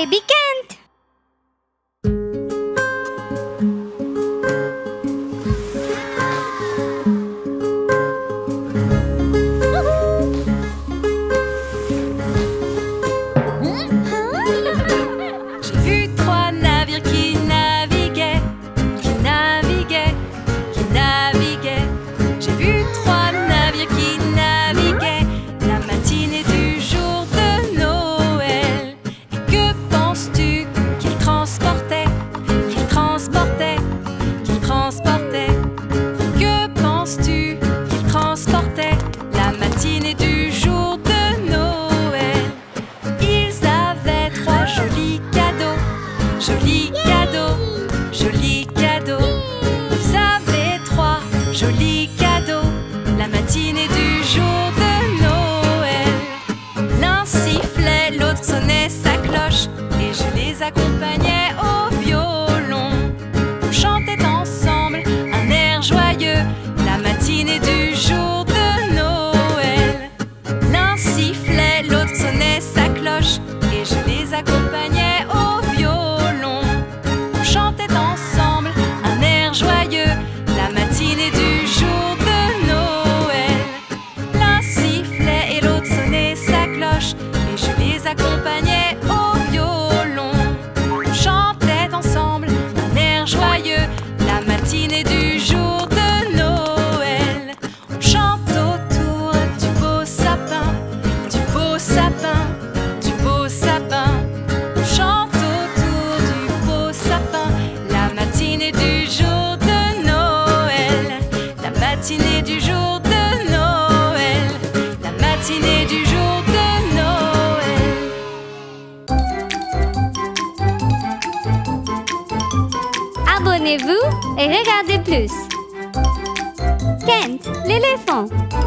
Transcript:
Baby Kent. J'ai vu trois navires qui naviguaient, qui naviguaient, qui naviguaient. J'ai vu trois navires qui naviguaient la matinée du jour de Noël. Et que penses-tu qu'ils transportaient, qu'ils transportaient, qu'ils transportaient? Que penses-tu qu'ils transportaient la matinée du jour de Noël? Ils avaient trois jolis cadeaux, jolis cadeaux, jolis cadeaux. Ils avaient trois jolis cadeaux la matinée du jour de Noël. L'un sifflait, l'autre sonnait sa cloche et je les accompagnais au violon. On chantait ensemble un air joyeux la matinée du jour de Noël. L'un sifflait, l'autre sonnait sa cloche et je les accompagnais au violon. On chantait ensemble un air joyeux la matinée du jour de Noël. L'un sifflait et l'autre sonnait sa cloche et je les accompagnais au violon. On chantait ensemble un air joyeux la matinée du jour de Noël. On chante autour du beau sapin, du beau sapin, du beau sapin. On chante autour du beau sapin la matinée du jour de Noël. La matinée du jour de Noël. La matinée du jour de Noël. Abonnez-vous et regardez plus. Kent, l'éléphant.